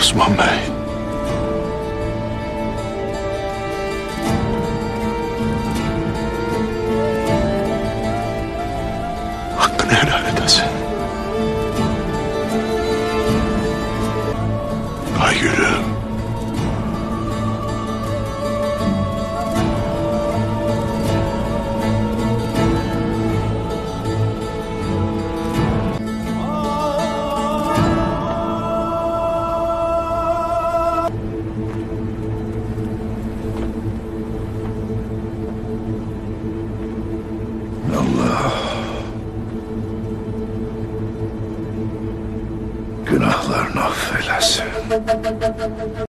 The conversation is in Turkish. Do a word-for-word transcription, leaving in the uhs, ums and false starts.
Osman Bey. Hakkını helal edesin. Ay gülüm. Allah günahlarını affeylesin.